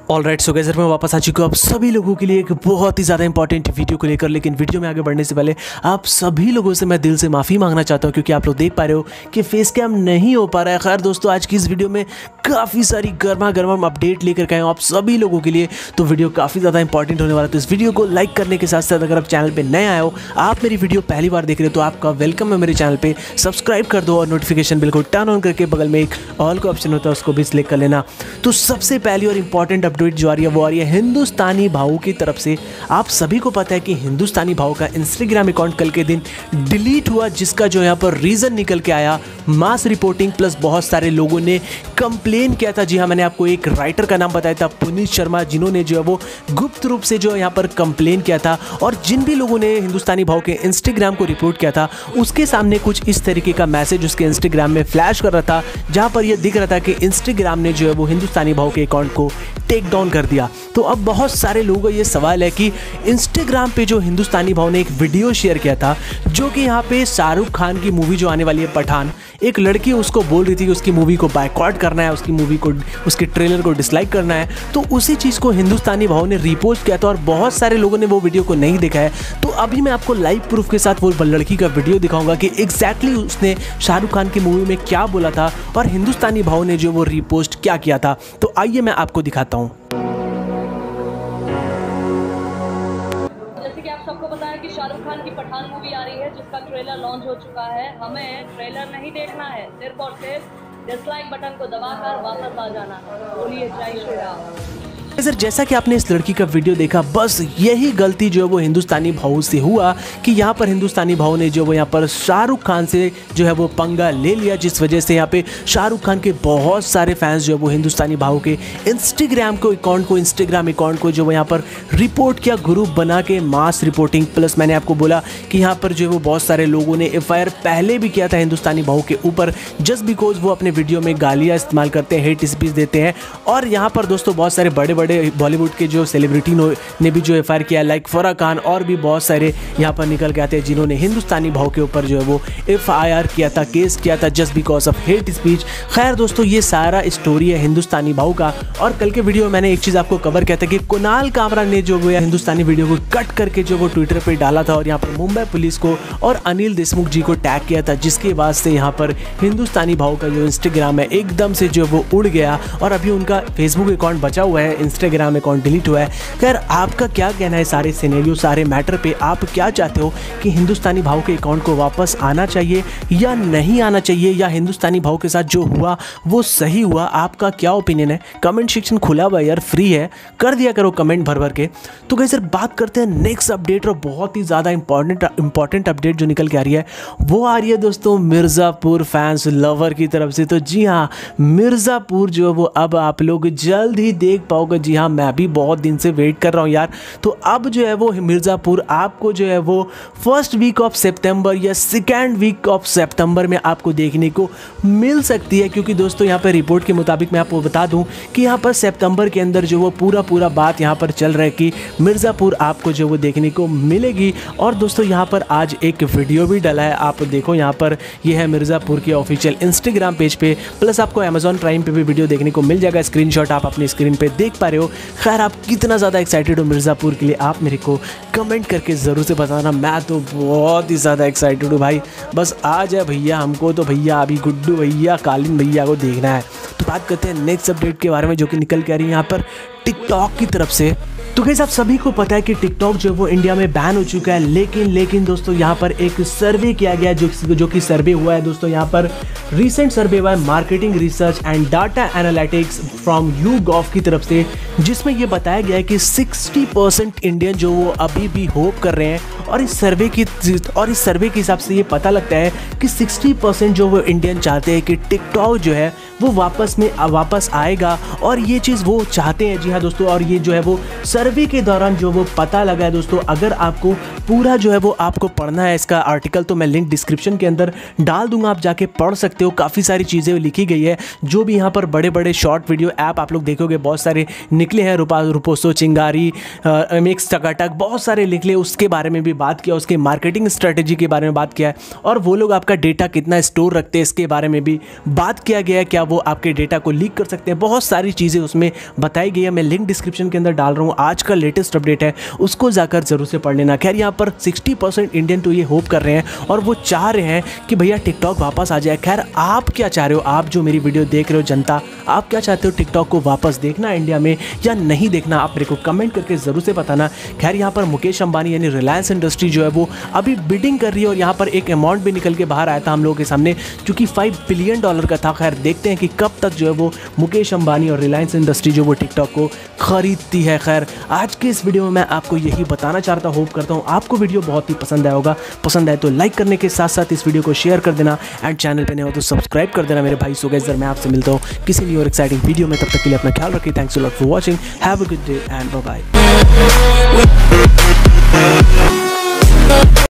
Alright so guys मैं वापस आ चुका हूँ आप सभी लोगों के लिए एक बहुत ही ज़्यादा इंपॉर्टेंट वीडियो को लेकर। लेकिन वीडियो में आगे बढ़ने से पहले आप सभी लोगों से मैं दिल से माफ़ी मांगना चाहता हूँ क्योंकि आप लोग देख पा रहे हो कि फेस कैम नहीं हो पा रहा है। खैर दोस्तों, आज की इस वीडियो में काफ़ी सारी गर्मा गर्म अपडेट लेकर के आए हूँ आप सभी लोगों के लिए, तो वीडियो काफ़ी ज़्यादा इंपॉर्टेंट होने वाला है। तो इस वीडियो को लाइक करने के साथ साथ अगर आप चैनल पर नए आए हो, आप मेरी वीडियो पहली बार देख रहे हो, तो आपका वेलकम है मेरे चैनल पर। सब्सक्राइब कर दो और नोटिफिकेशन बिल को टर्न ऑन करके बगल में एक ऑल का ऑप्शन होता है उसको भी सिलेक्ट कर लेना। तो सबसे पहली और इंपॉर्टेंट अपडेट जो आ रही है वो आ रही है हिंदुस्तानी भाऊ की तरफ से। आप सभी को पता है कि हिंदुस्तानी भाऊ का इंस्टाग्राम अकाउंट कल के दिन डिलीट हुआ, जिसका जो यहाँ पर रीजन निकल के आया मास रिपोर्टिंग प्लस बहुत सारे लोगों ने कंप्लेन किया था। जी हाँ, मैंने आपको एक राइटर का नाम बताया था पुनीत शर्मा, जिन्होंने जो है वो गुप्त रूप से जो यहाँ पर कंप्लेन किया था। और जिन भी लोगों ने हिंदुस्तानी भाऊ के इंस्टाग्राम को रिपोर्ट किया था उसके सामने कुछ इस तरीके का मैसेज उसके इंस्टाग्राम में फ्लैश कर रहा था, जहाँ पर यह दिख रहा था कि इंस्टाग्राम ने जो है वो हिंदुस्तानी भाऊ के अकाउंट को टेक डाउन कर दिया। तो अब बहुत सारे लोगों का ये सवाल है कि इंस्टाग्राम पे जो हिंदुस्तानी भाऊ ने एक वीडियो शेयर किया था, जो कि यहाँ पे शाहरुख खान की मूवी जो आने वाली है पठान, एक लड़की उसको बोल रही थी कि उसकी मूवी को बायकॉट करना है, उसकी मूवी को, उसके ट्रेलर को डिसलाइक करना है। तो उसी चीज़ को हिंदुस्तानी भाऊ ने रिपोस्ट किया था और बहुत सारे लोगों ने वो वीडियो को नहीं देखा है। तो अभी मैं आपको लाइव प्रूफ के साथ वो लड़की का वीडियो दिखाऊंगा कि एग्जैक्टली उसने शाहरुख खान की मूवी में क्या बोला था और हिंदुस्तानी भाऊ ने जो वो रिपोस्ट क्या किया था। तो आइए मैं आपको दिखाता हूँ। जैसे कि आप सबको पता है कि शाहरुख खान की पठान मूवी आ रही है, जिसका ट्रेलर लॉन्च हो चुका है। हमें ट्रेलर नहीं देखना है, सिर्फ और सिर्फ डिसलाइक बटन को दबाकर वापस आ जाना है। बोलिए जय श्री राम। सर, जैसा कि आपने इस लड़की का वीडियो देखा, बस यही गलती जो है वो हिंदुस्तानी भाऊ से हुआ कि यहाँ पर हिंदुस्तानी भाऊ ने जो वो यहाँ पर शाहरुख खान से जो है वो पंगा ले लिया, जिस वजह से यहाँ पे शाहरुख खान के बहुत सारे फैंस जो है वो हिंदुस्तानी भाऊ के इंस्टाग्राम अकाउंट को जो वो यहाँ पर रिपोर्ट किया, ग्रुप बना के मास रिपोर्टिंग। प्लस मैंने आपको बोला कि यहाँ पर जो है वो बहुत सारे लोगों ने FIR पहले भी किया था हिंदुस्तानी भाऊ के ऊपर, जस्ट बिकॉज वो अपने वीडियो में गालियाँ इस्तेमाल करते हैं, हेट स्पीच देते हैं। और यहाँ पर दोस्तों बहुत सारे बड़े बड़े बॉलीवुड के जो सेलिब्रिटी ने भी जो FIR किया, लाइक फराह खान और भी बहुत सारे यहाँ पर निकल के आते हैं जिन्होंने हिंदुस्तानी भाऊ के ऊपर जो है वो FIR किया था, केस किया था just because of hate speech. खैर दोस्तों, ये सारा स्टोरी है हिंदुस्तानी भाऊ का। और कल के वीडियो में मैंने एक चीज़ आपको कवर किया था कि कुणाल कामरा ने जो वो हिंदुस्तानी वीडियो को कट करके जो वो ट्विटर पर डाला था और यहाँ पर मुंबई पुलिस को और अनिल देशमुख जी को टैग किया था, जिसके बाद से यहाँ पर हिंदुस्तानी भाऊ का जो इंस्टाग्राम है एकदम से जो वो उड़ गया और अभी उनका फेसबुक अकाउंट बचा हुआ है, इंस्टाग्राम अकाउंट डिलीट हुआ है। खैर, आपका क्या कहना है सारे सिनेरियो, सारे मैटर पे? आप क्या चाहते हो कि हिंदुस्तानी भाऊ के अकाउंट को वापस आना चाहिए या नहीं आना चाहिए, या हिंदुस्तानी भाऊ के साथ जो हुआ वो सही हुआ? आपका क्या ओपिनियन है? कमेंट सेक्शन खुला हुआ यार, फ्री है, कर दिया करो कमेंट भर भर के। तो गाइस सर, बात करते हैं नेक्स्ट अपडेट, और बहुत ही ज़्यादा इंपॉर्टेंट अपडेट जो निकल के आ रही है वो आ रही है दोस्तों मिर्ज़ापुर फैंस लवर की तरफ से। तो जी हाँ, मिर्ज़ापुर जो है वो अब आप लोग जल्द ही देख पाओगे। जी हाँ, मैं भी बहुत दिन से वेट कर रहा हूँ यार। तो अब जो है वो मिर्ज़ापुर आपको जो है वो फर्स्ट वीक ऑफ सितंबर या सेकेंड वीक ऑफ सितंबर में आपको देखने को मिल सकती है, क्योंकि दोस्तों यहाँ पर रिपोर्ट के मुताबिक मैं आपको बता दूँ कि यहाँ पर सितंबर के अंदर जो वो पूरा बात यहाँ पर चल रहा है कि मिर्ज़ापुर आपको जो वो देखने को मिलेगी। और दोस्तों यहाँ पर आज एक वीडियो भी डला है, आप देखो यहाँ पर ये है मिर्ज़ापुर के ऑफिशियल इंस्टाग्राम पेज पे, प्लस आपको अमेजॉन प्राइम पे भी वीडियो देखने को मिल जाएगा। स्क्रीनशॉट आप अपनी स्क्रीन पे देख पा रहे हो। खैर, आप कितना ज़्यादा एक्साइटेड हो मिर्ज़ापुर के लिए आप मेरे को कमेंट करके ज़रूर से बताना। मैं तो बहुत ही ज़्यादा एक्साइटेड हूँ भाई, बस आ जाए भैया, हमको तो भैया अभी गुड्डू भैया, कालीन भैया को देखना है। तो बात करते हैं नेक्स्ट अपडेट के बारे में, जो कि निकल के आ रही है यहाँ पर टिकटॉक की तरफ से। तो गाइस, आप सभी को पता है कि टिकटॉक जो है वो इंडिया में बैन हो चुका है, लेकिन दोस्तों यहाँ पर एक सर्वे किया गया है, जो कि सर्वे हुआ है दोस्तों, यहाँ पर रिसेंट सर्वे हुआ है marketing research and data analytics from YouGov की तरफ से, जिसमें ये बताया गया है कि 60% इंडियन जो वो अभी भी होप कर रहे हैं। और इस सर्वे के हिसाब से ये पता लगता है कि 60% जो वो इंडियन चाहते हैं कि टिकटॉक जो है वो वापस आएगा, और ये चीज़ वो चाहते हैं। जी हाँ दोस्तों, और ये जो है वो सर्वे सर्वे के दौरान जो वो पता लगा है दोस्तों, अगर आपको पूरा जो है वो आपको पढ़ना है इसका आर्टिकल, तो मैं लिंक डिस्क्रिप्शन के अंदर डाल दूंगा, आप जाके पढ़ सकते हो। काफ़ी सारी चीज़ें लिखी गई है। जो भी यहाँ पर बड़े बड़े शॉर्ट वीडियो ऐप आप लोग देखोगे बहुत सारे निकले हैं, रूपोसो, चिंगारी, मिक्स, टकाटक, बहुत सारे निकले, उसके बारे में भी बात किया, उसके मार्केटिंग स्ट्रेटेजी के बारे में बात किया है, और वो लोग आपका डेटा कितना स्टोर रखते हैं इसके बारे में भी बात किया गया है। क्या वो आपके डेटा को लीक कर सकते हैं, बहुत सारी चीज़ें उसमें बताई गई है। मैं लिंक डिस्क्रिप्शन के अंदर डाल रहा हूँ। आज का लेटेस्ट अपडेट है, उसको जाकर जरूर से पढ़ लेना। खैर यहाँ पर 60% इंडियन तो ये होप कर रहे हैं और वो चाह रहे हैं कि भैया टिकटॉक वापस आ जाए। खैर आप क्या चाह रहे हो, आप जो मेरी वीडियो देख रहे हो जनता, आप क्या चाहते हो, टिकटॉक को वापस देखना इंडिया में या नहीं देखना, आप मेरे को कमेंट करके ज़रूर से बताना। खैर यहाँ पर मुकेश अंबानी यानी रिलायंस इंडस्ट्री जो है वो अभी बिडिंग कर रही है और यहाँ पर एक अमाउंट भी निकल के बाहर आया था हम लोगों के सामने, क्योंकि $5 बिलियन का था। खैर देखते हैं कि कब तक जो है वो मुकेश अंबानी और रिलायंस इंडस्ट्री जो वो टिकटॉक को खरीदती है। खैर आज के इस वीडियो में मैं आपको यही बताना चाहता हूँ। होप करता हूँ आपको वीडियो बहुत ही पसंद आया होगा। पसंद आए तो लाइक करने के साथ साथ इस वीडियो को शेयर कर देना, एंड चैनल पे नए हो तो सब्सक्राइब कर देना मेरे भाई। सो गाइस, मैं आपसे मिलता हूँ किसी न्यू और एक्साइटिंग वीडियो में। तब तक के लिए अपना ख्याल रखिए। Thanks a lot for watching. Have a good day and bye bye.